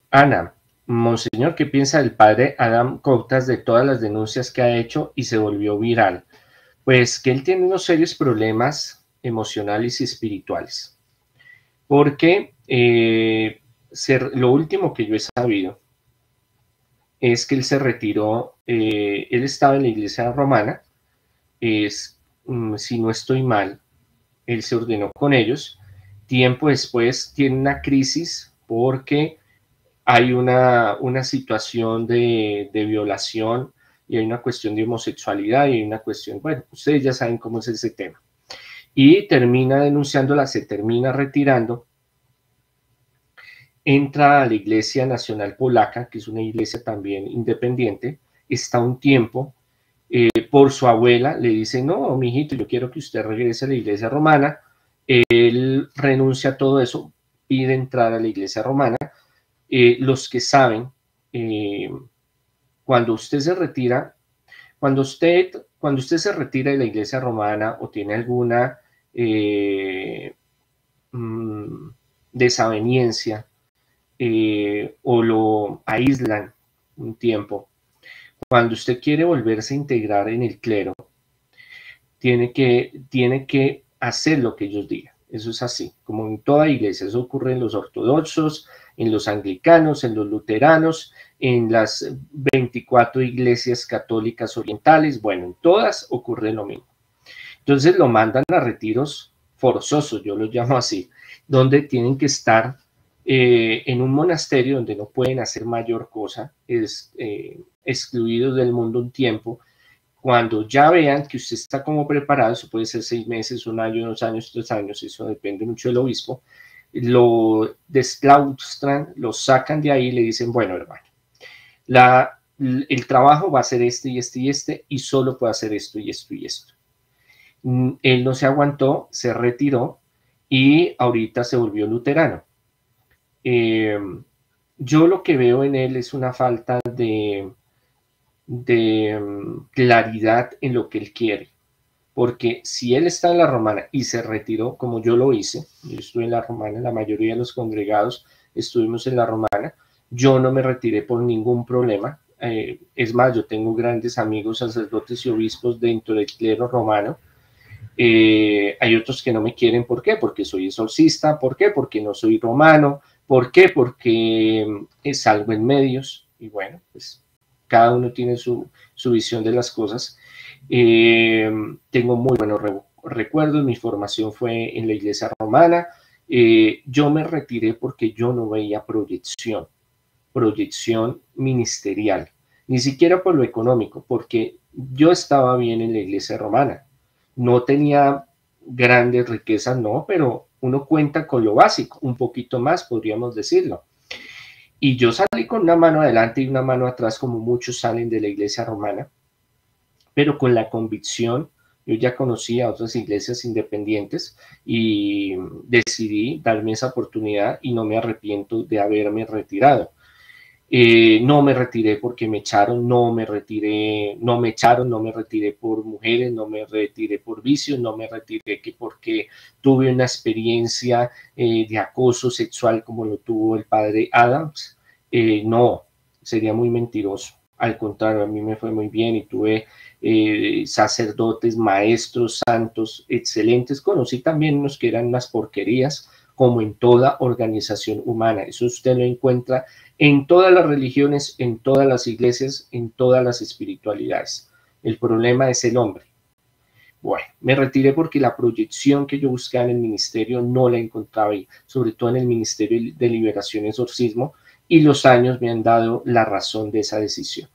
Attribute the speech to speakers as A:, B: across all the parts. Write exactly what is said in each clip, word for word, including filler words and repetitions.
A: Ana, Monseñor, ¿qué piensa del padre Adam Coutas de todas las denuncias que ha hecho y se volvió viral? Pues que él tiene unos serios problemas emocionales y espirituales, porque eh, ser, lo último que yo he sabido es que él se retiró, eh, él estaba en la iglesia romana, es, mm, si no estoy mal, él se ordenó con ellos, tiempo después tiene una crisis porque hay una, una situación de, de violación y hay una cuestión de homosexualidad y hay una cuestión, bueno, ustedes ya saben cómo es ese tema. Y termina denunciándola, se termina retirando, entra a la Iglesia Nacional Polaca, que es una iglesia también independiente, está un tiempo, eh, por su abuela le dice, no, mijito, yo quiero que usted regrese a la iglesia romana, él renuncia a todo eso, pide entrar a la iglesia romana. Eh, los que saben, eh, cuando usted se retira, cuando usted, cuando usted se retira de la iglesia romana o tiene alguna eh, mmm, desaveniencia eh, o lo aíslan un tiempo, cuando usted quiere volverse a integrar en el clero, tiene que, tiene que hacer lo que ellos digan. Eso es así, como en toda iglesia. Eso ocurre en los ortodoxos, en los anglicanos, en los luteranos, en las veinticuatro iglesias católicas orientales. Bueno, en todas ocurre lo mismo. Entonces lo mandan a retiros forzosos, yo los llamo así, donde tienen que estar eh, en un monasterio donde no pueden hacer mayor cosa, es, eh, excluidos del mundo un tiempo. Cuando ya vean que usted está como preparado, eso puede ser seis meses, un año, dos años, tres años, eso depende mucho del obispo, lo desclaustran, lo sacan de ahí y le dicen, bueno, hermano, la, el trabajo va a ser este y este y este y solo puede hacer esto y esto y esto. Él no se aguantó, se retiró y ahorita se volvió luterano. Eh, yo lo que veo en él es una falta de de um, claridad en lo que él quiere, porque si él está en la romana y se retiró, como yo lo hice, yo estuve en la romana, la mayoría de los congregados estuvimos en la romana, yo no me retiré por ningún problema, eh, es más, yo tengo grandes amigos sacerdotes y obispos dentro del clero romano, eh, hay otros que no me quieren, ¿por qué? Porque soy exorcista, ¿por qué? Porque no soy romano, ¿por qué? Porque salgo en medios, y bueno, pues cada uno tiene su, su visión de las cosas. Eh, tengo muy buenos re recuerdos, mi formación fue en la iglesia romana, eh, yo me retiré porque yo no veía proyección, proyección ministerial, ni siquiera por lo económico, porque yo estaba bien en la iglesia romana, no tenía grandes riquezas, no, pero uno cuenta con lo básico, un poquito más podríamos decirlo. Y yo salí con una mano adelante y una mano atrás, como muchos salen de la iglesia romana, pero con la convicción, yo ya conocía otras iglesias independientes y decidí darme esa oportunidad y no me arrepiento de haberme retirado. Eh, no me retiré porque me echaron, no me retiré, no me echaron, no me retiré por mujeres, no me retiré por vicios, no me retiré que porque tuve una experiencia eh, de acoso sexual como lo tuvo el padre Adams. Eh, no, sería muy mentiroso. Al contrario, a mí me fue muy bien y tuve eh, sacerdotes, maestros, santos, excelentes. Conocí también unos que eran unas porquerías, como en toda organización humana. Eso usted lo encuentra en todas las religiones, en todas las iglesias, en todas las espiritualidades. El problema es el hombre. Bueno, me retiré porque la proyección que yo buscaba en el ministerio no la encontraba ahí, sobre todo en el Ministerio de Liberación y Exorcismo, y los años me han dado la razón de esa decisión.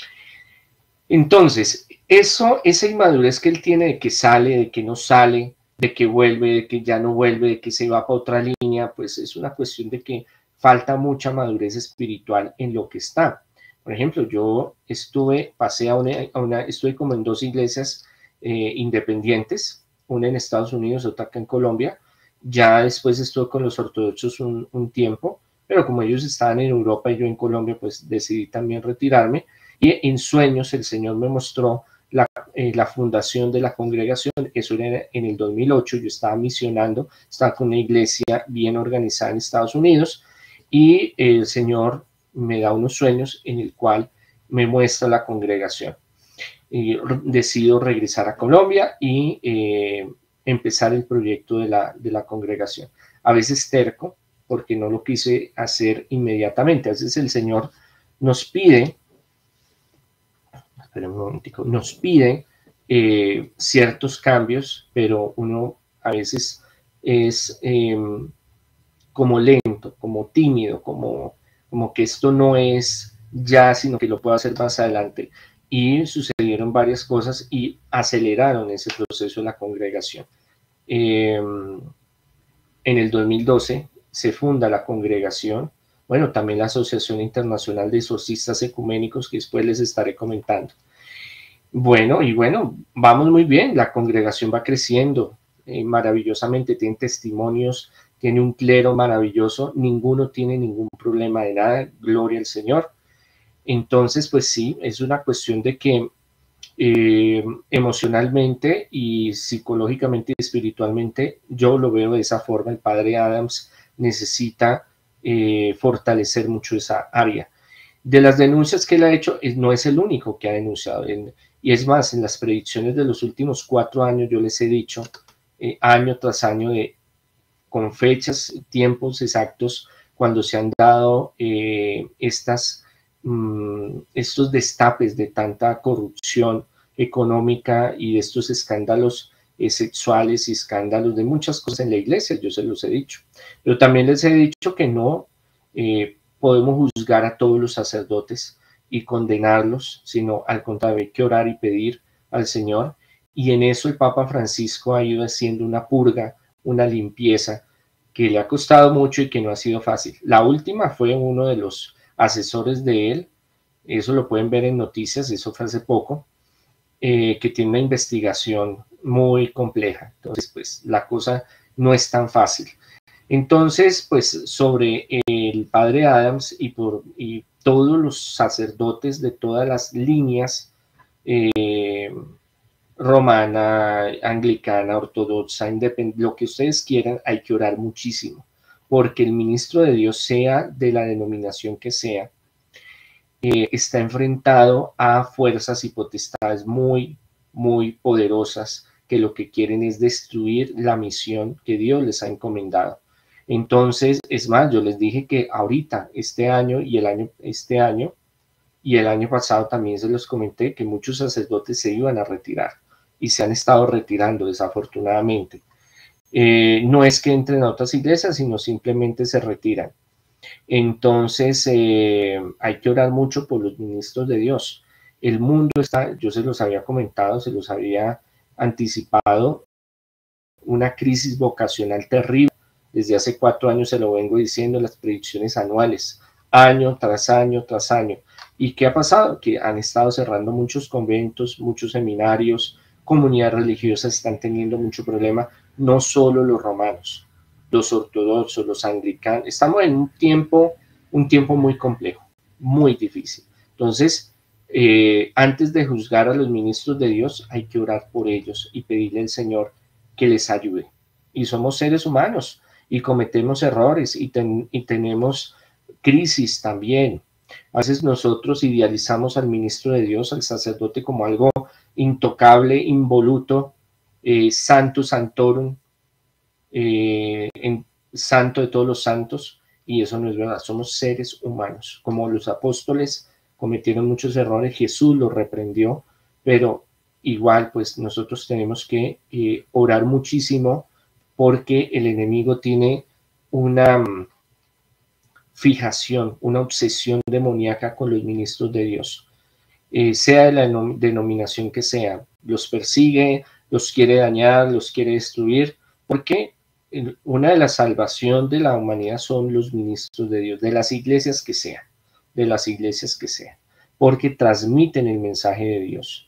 A: Entonces, eso, esa inmadurez que él tiene de que sale, de que no sale, de que vuelve, de que ya no vuelve, de que se va para otra línea, pues es una cuestión de que falta mucha madurez espiritual en lo que está. Por ejemplo, yo estuve, pasé a una, a una estuve como en dos iglesias eh, independientes, una en Estados Unidos, otra acá en Colombia. Ya después estuve con los ortodoxos un, un tiempo, pero como ellos estaban en Europa y yo en Colombia, pues decidí también retirarme. Y en sueños el Señor me mostró la, eh, la fundación de la congregación. Eso era en el dos mil ocho, yo estaba misionando, estaba con una iglesia bien organizada en Estados Unidos, y el Señor me da unos sueños en el cual me muestra la congregación. Y decido regresar a Colombia y eh, empezar el proyecto de la, de la congregación. A veces terco, porque no lo quise hacer inmediatamente. A veces el Señor nos pide, espera un momentico, nos pide eh, ciertos cambios, pero uno a veces es eh, como lento, como tímido, como, como que esto no es ya, sino que lo puedo hacer más adelante. Y sucedieron varias cosas y aceleraron ese proceso de la congregación. Eh, en el dos mil doce se funda la congregación, bueno, también la Asociación Internacional de Exorcistas Ecuménicos, que después les estaré comentando. Bueno, y bueno, vamos muy bien, la congregación va creciendo eh, maravillosamente, tiene testimonios, tiene un clero maravilloso, ninguno tiene ningún problema de nada, gloria al Señor. Entonces, pues sí, es una cuestión de que eh, emocionalmente y psicológicamente y espiritualmente, yo lo veo de esa forma, el padre Adams necesita eh, fortalecer mucho esa área. De las denuncias que él ha hecho, no es el único que ha denunciado. Y es más, en las predicciones de los últimos cuatro años, yo les he dicho, eh, año tras año, de, con fechas, tiempos exactos, cuando se han dado eh, estas, mmm, estos destapes de tanta corrupción económica y de estos escándalos eh, sexuales y escándalos de muchas cosas en la iglesia, yo se los he dicho. Pero también les he dicho que no eh, podemos juzgar a todos los sacerdotes y condenarlos, sino al contrario, hay que orar y pedir al Señor. Y en eso el Papa Francisco ha ido haciendo una purga, una limpieza que le ha costado mucho y que no ha sido fácil. La última fue uno de los asesores de él, eso lo pueden ver en noticias, eso fue hace poco, eh, que tiene una investigación muy compleja. Entonces, pues la cosa no es tan fácil. Entonces, pues sobre el padre Adams y, por, y todos los sacerdotes de todas las líneas, eh, romana, anglicana, ortodoxa, independiente, lo que ustedes quieran, hay que orar muchísimo, porque el ministro de Dios, sea de la denominación que sea, eh, está enfrentado a fuerzas y potestades muy, muy poderosas que lo que quieren es destruir la misión que Dios les ha encomendado. Entonces, es más, yo les dije que ahorita, este año y el año, este año y el año pasado también se los comenté que muchos sacerdotes se iban a retirar y se han estado retirando desafortunadamente. Eh, no es que entren a otras iglesias, sino simplemente se retiran. Entonces, eh, hay que orar mucho por los ministros de Dios. El mundo está, yo se los había comentado, se los había anticipado, una crisis vocacional terrible. Desde hace cuatro años se lo vengo diciendo, las predicciones anuales, año tras año tras año. ¿Y qué ha pasado? Que han estado cerrando muchos conventos, muchos seminarios, comunidades religiosas están teniendo mucho problema, no solo los romanos, los ortodoxos, los anglicanos. Estamos en un tiempo, un tiempo muy complejo, muy difícil. Entonces, eh, antes de juzgar a los ministros de Dios, hay que orar por ellos y pedirle al Señor que les ayude. Y somos seres humanos y cometemos errores y, ten, y tenemos crisis también. A veces nosotros idealizamos al ministro de Dios, al sacerdote, como algo intocable, involuto, eh, santo santorum, eh, en, santo de todos los santos, y eso no es verdad. Somos seres humanos. Como los apóstoles cometieron muchos errores, Jesús los reprendió, pero igual pues nosotros tenemos que eh, orar muchísimo, porque el enemigo tiene una um, fijación, una obsesión demoníaca con los ministros de Dios, eh, sea de la denominación que sea. Los persigue, los quiere dañar, los quiere destruir, porque una de las salvación de la humanidad son los ministros de Dios, de las iglesias que sean, de las iglesias que sean, porque transmiten el mensaje de Dios.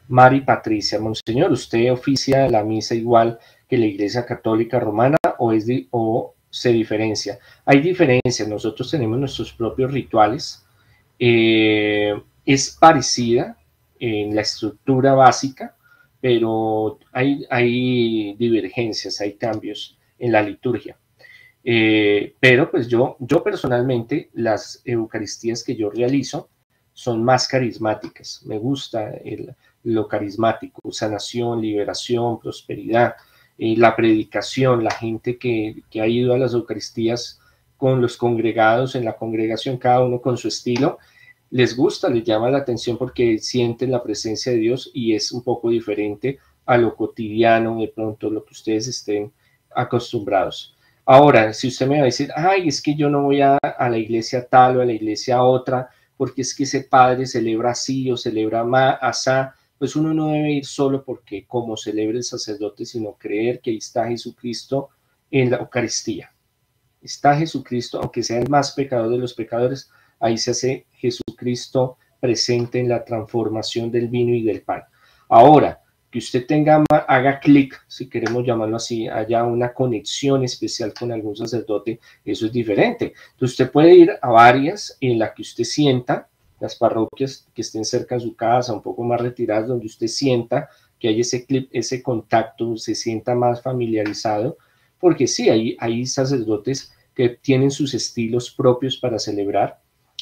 A: Mari Patricia, Monseñor, ¿usted oficia la misa igual que la Iglesia Católica Romana o, es di o se diferencia? Hay diferencias, nosotros tenemos nuestros propios rituales, eh, es parecida en la estructura básica, pero hay, hay divergencias, hay cambios en la liturgia. Eh, pero pues yo, yo personalmente, las Eucaristías que yo realizo son más carismáticas. Me gusta el, lo carismático, sanación, liberación, prosperidad, eh, la predicación, la gente que, que ha ido a las Eucaristías con los congregados en la congregación, cada uno con su estilo, les gusta, les llama la atención porque sienten la presencia de Dios y es un poco diferente a lo cotidiano, de pronto lo que ustedes estén acostumbrados. Ahora, si usted me va a decir, ay, es que yo no voy a, a la iglesia tal o a la iglesia otra, porque es que ese padre celebra así o celebra asá, pues uno no debe ir solo porque como celebra el sacerdote, sino creer que ahí está Jesucristo en la Eucaristía. Está Jesucristo, aunque sea el más pecador de los pecadores, ahí se hace Jesucristo presente en la transformación del vino y del pan. Ahora, que usted tenga, haga clic, si queremos llamarlo así, haya una conexión especial con algún sacerdote, eso es diferente. Entonces usted puede ir a varias en la que usted sienta, las parroquias que estén cerca de su casa, un poco más retiradas, donde usted sienta que hay ese clip, ese contacto, se sienta más familiarizado, porque sí, hay, hay sacerdotes que tienen sus estilos propios para celebrar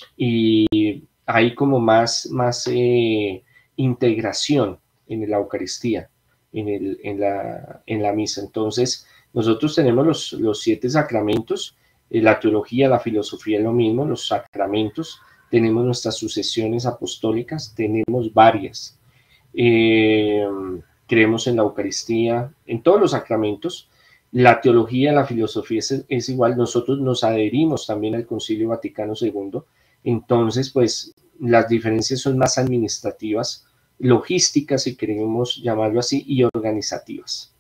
A: y hay como más, más eh, integración en la Eucaristía, en, el, en, la, en la misa. Entonces, nosotros tenemos los, los siete sacramentos, eh, la teología, la filosofía es lo mismo, los sacramentos, tenemos nuestras sucesiones apostólicas, tenemos varias. Eh, creemos en la Eucaristía, en todos los sacramentos. La teología, la filosofía es, es igual, nosotros nos adherimos también al Concilio Vaticano segundo, entonces pues las diferencias son más administrativas, logísticas, si queremos llamarlo así, y organizativas.